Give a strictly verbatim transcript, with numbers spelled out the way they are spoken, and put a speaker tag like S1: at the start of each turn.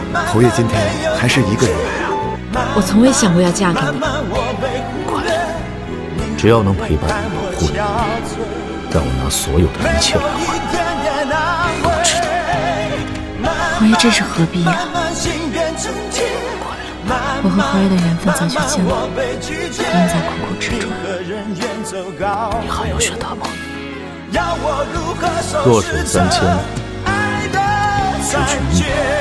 S1: 侯爷今天还是一个人来啊？
S2: 我从未想过要嫁给你。
S3: 乖，只要能陪伴你、保护你，让我拿所有的一切来换，都值得。
S2: 侯爷，这是何必呀？我和侯爷的缘分早就尽了，不用再苦苦执着。
S3: 你还要选他吗？弱水三千，只取一。